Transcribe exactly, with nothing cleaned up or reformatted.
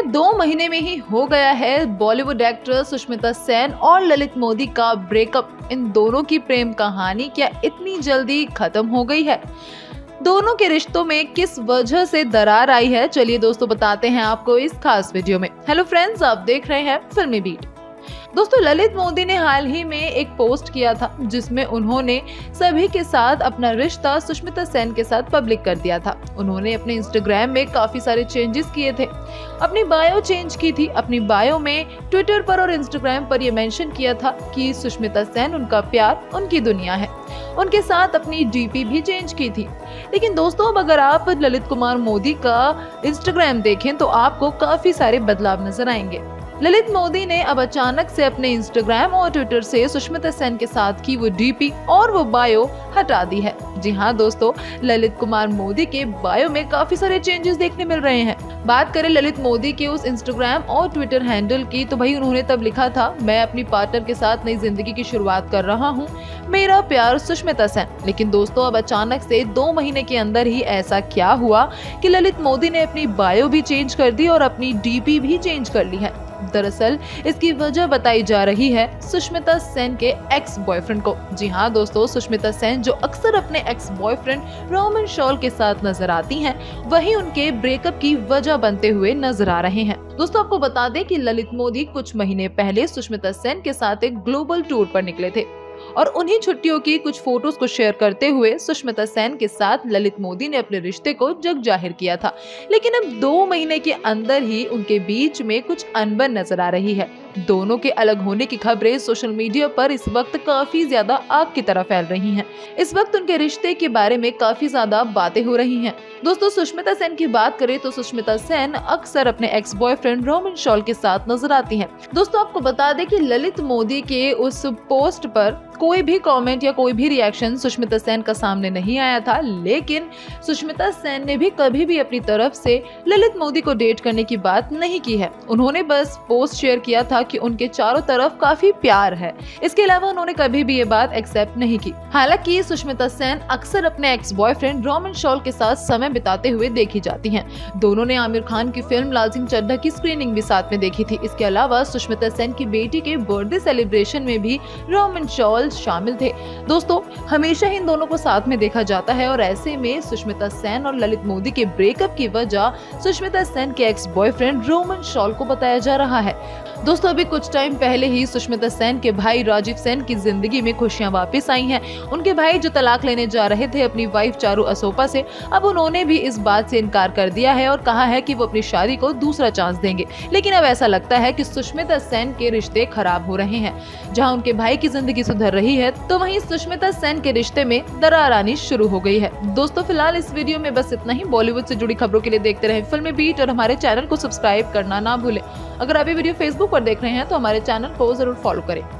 दो महीने में ही हो गया है बॉलीवुड एक्ट्रेस सुष्मिता सेन और ललित मोदी का ब्रेकअप। इन दोनों की प्रेम कहानी क्या इतनी जल्दी खत्म हो गई है? दोनों के रिश्तों में किस वजह से दरार आई है, चलिए दोस्तों बताते हैं आपको इस खास वीडियो में। हेलो फ्रेंड्स, आप देख रहे हैं फिल्मी बीट। दोस्तों, ललित मोदी ने हाल ही में एक पोस्ट किया था जिसमें उन्होंने सभी के साथ अपना रिश्ता सुष्मिता सेन के साथ पब्लिक कर दिया था। उन्होंने अपने इंस्टाग्राम में काफी सारे चेंजेस किए थे, अपनी बायो चेंज की थी। अपनी बायो में ट्विटर पर और इंस्टाग्राम पर यह मेंशन किया था कि सुष्मिता सेन उनका प्यार, उनकी दुनिया है। उनके साथ अपनी डीपी भी चेंज की थी। लेकिन दोस्तों, अब अगर आप ललित कुमार मोदी का इंस्टाग्राम देखें तो आपको काफी सारे बदलाव नजर आएंगे। ललित मोदी ने अब अचानक से अपने इंस्टाग्राम और ट्विटर से सुष्मिता सेन के साथ की वो डीपी और वो बायो हटा दी है। जी हाँ दोस्तों, ललित कुमार मोदी के बायो में काफी सारे चेंजेस देखने मिल रहे हैं। बात करें ललित मोदी के उस इंस्टाग्राम और ट्विटर हैंडल की, तो भाई उन्होंने तब लिखा था, मैं अपनी पार्टनर के साथ नई जिंदगी की शुरुआत कर रहा हूँ, मेरा प्यार सुष्मिता सेन। लेकिन दोस्तों, अब अचानक से दो महीने के अंदर ही ऐसा क्या हुआ कि ललित मोदी ने अपनी बायो भी चेंज कर दी और अपनी डीपी भी चेंज कर ली है। दरअसल इसकी वजह बताई जा रही है सुष्मिता सेन के एक्स बॉयफ्रेंड को। जी हाँ दोस्तों, सुष्मिता सेन जो अक्सर अपने एक्स बॉयफ्रेंड रोमन शॉल के साथ नजर आती हैं, वही उनके ब्रेकअप की वजह बनते हुए नजर आ रहे हैं। दोस्तों, आपको बता दें कि ललित मोदी कुछ महीने पहले सुष्मिता सेन के साथ एक ग्लोबल टूर पर निकले थे और उन्हीं छुट्टियों की कुछ फोटोज को शेयर करते हुए सुष्मिता सेन के साथ ललित मोदी ने अपने रिश्ते को जग जाहिर किया था। लेकिन अब दो महीने के अंदर ही उनके बीच में कुछ अनबन नजर आ रही है। दोनों के अलग होने की खबरें सोशल मीडिया पर इस वक्त काफी ज्यादा आग की तरह फैल रही हैं। इस वक्त उनके रिश्ते के बारे में काफी ज्यादा बातें हो रही हैं। दोस्तों, सुष्मिता सेन की बात करें तो सुष्मिता सेन अक्सर अपने एक्स बॉयफ्रेंड रोमन शॉल के साथ नजर आती हैं। दोस्तों, आपको बता दें कि ललित मोदी के उस पोस्ट पर कोई भी कमेंट या कोई भी रिएक्शन सुष्मिता सेन का सामने नहीं आया था। लेकिन सुष्मिता सेन ने भी कभी भी अपनी तरफ से ललित मोदी को डेट करने की बात नहीं की है। उन्होंने बस पोस्ट शेयर किया था कि उनके चारों तरफ काफी प्यार है। इसके अलावा उन्होंने कभी भी ये बात एक्सेप्ट नहीं की। हालांकि सुष्मिता सेन अक्सर अपने एक्स बॉयफ्रेंड रोमन शॉल के साथ समय बिताते हुए देखी जाती हैं। दोनों ने आमिर खान की फिल्म लाल सिंह चड्ढा की स्क्रीनिंग भी साथ में देखी थी। इसके अलावा सुष्मिता सेन की बेटी के बर्थडे सेलिब्रेशन में भी रोमन शॉल शामिल थे। दोस्तों, हमेशा ही इन दोनों को साथ में देखा जाता है और ऐसे में सुष्मिता सेन और ललित मोदी के ब्रेकअप की वजह सुष्मिता सेन के एक्स बॉयफ्रेंड रोमन शॉल को बताया जा रहा है। दोस्तों, अभी कुछ टाइम पहले ही सुष्मिता सेन के भाई राजीव सेन की जिंदगी में खुशियां वापस आई हैं। उनके भाई जो तलाक लेने जा रहे थे अपनी वाइफ चारू असोपा से, अब उन्होंने भी इस बात से इनकार कर दिया है और कहा है कि वो अपनी शादी को दूसरा चांस देंगे। लेकिन अब ऐसा लगता है कि सुष्मिता सेन के रिश्ते खराब हो रहे हैं। जहां उनके भाई की जिंदगी सुधर रही है, तो वहीं सुष्मिता सेन के रिश्ते में दरार आनी शुरू हो गई है। दोस्तों, फिलहाल इस वीडियो में बस इतना ही। बॉलीवुड से जुड़ी खबरों के लिए देखते रहें फिल्मी बीट और हमारे चैनल को सब्सक्राइब करना ना भूलें। अगर आप ये वीडियो फेसबुक पर देख रहे हैं तो हमारे चैनल को जरूर फॉलो करें।